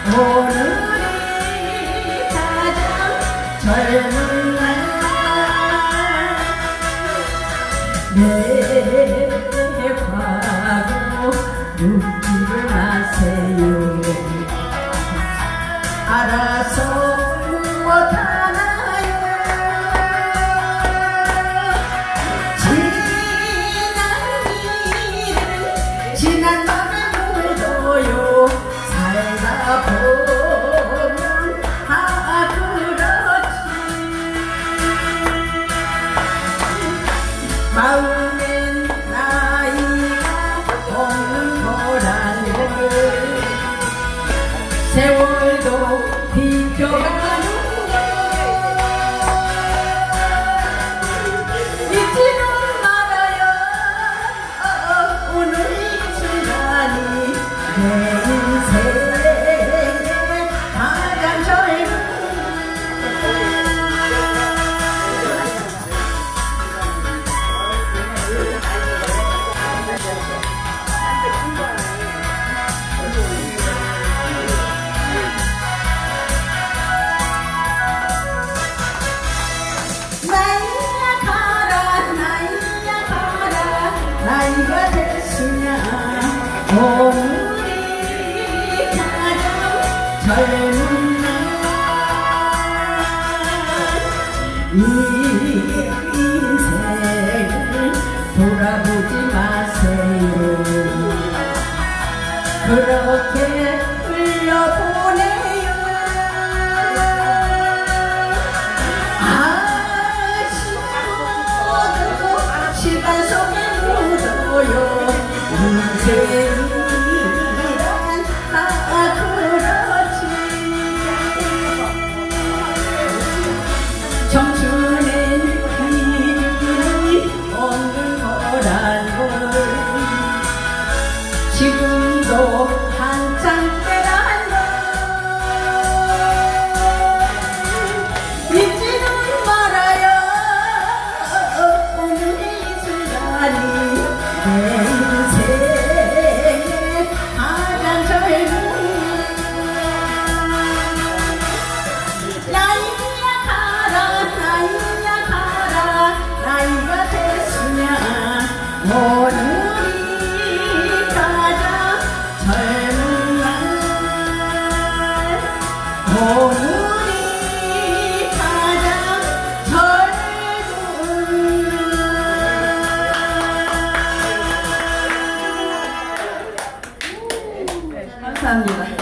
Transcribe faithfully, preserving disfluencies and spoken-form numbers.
오늘이 가장 젊은 날 내 과거 묻지를 마세요. 알아서 못하나요. 지난 일은 지난 날을 묻어요. 살다 보면 아 그렇지. 마음엔 나이가 없는 거란 걸 세월도 비켜가는 걸 잊지는 말아요. 어, 오늘 이 순간이 내 인생의 가장 젊은 나이가 됐으냐. 오늘이 가장 젊은 날 이 인생을 돌아보지 마세요. 그렇게 흘려보내요. 아쉬워도 시간 속에 인생이란 아 그렇지. 청춘의 기준이 없는 거란 걸 지금도 한창 때란 걸 잊지는 말아요. 오늘 이 순간이 내 인생의 가장 젊은 나이야 가라 나이야 가라 나이가 됐으냐. 오늘이 가장 젊은 날 오늘이 가장 젊은 날. 감사합니다.